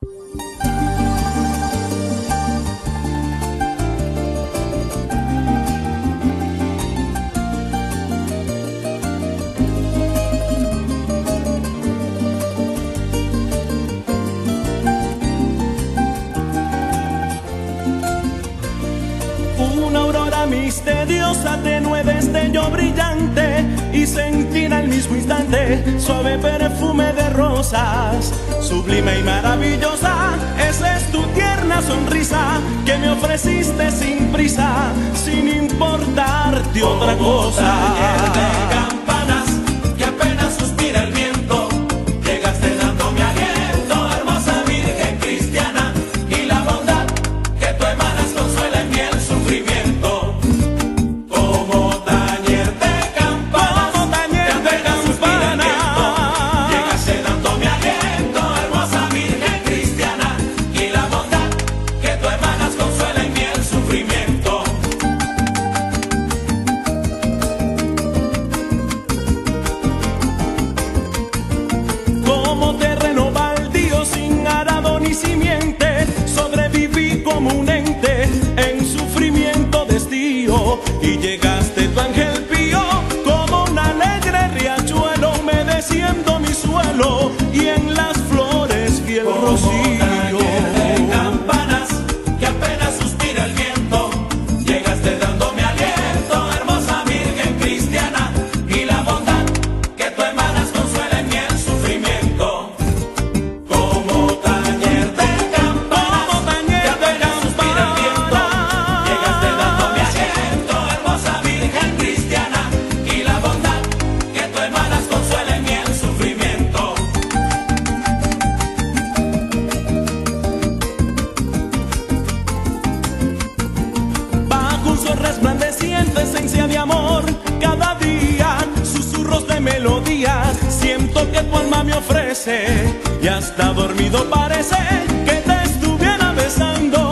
Una aurora misteriosa, tenue destello brillante, y sentí en el mismo instante suave perfume de rosas. Sublime y maravillosa, esa es tu tierna sonrisa que me ofreciste sin prisa, sin importarte otra cosa. Taller de campanas que apenas suspira el viento, llegaste dándome aliento, hermosa Virgen cristiana, y la bondad que tú emanas consuela en mí el sufrimiento. Como tañer de campanas que apenas suspira el viento, llegaste dándome aliento, hermosa Virgen cristiana, y la bondad que tú emanas consuela en mí el sufrimiento. Como terreno baldío sin arado ni simiente, sobreviví como un ente en sufrimiento de estío, y llegaste tu ángel pío como un alegre riachuelo, humedeciendo mi suelo, y en las flores vi el rocío. Taller de campanas que apenas suspira el viento, llegaste dándome aliento, hermosa Virgen cristiana, y la bondad que tú emanas consuela en mí el sufrimiento. Como tañer de campanas que apenas suspira el viento, llegaste dándome aliento, hermosa Virgen cristiana, y la bondad que tú emanas consuela en mí el sufrimiento. Bajo un sol resplandeciente, esencia de amor, cada día susurros de melodía siento que tu alma me ofrece, y hasta dormido parece que te estuviera besando.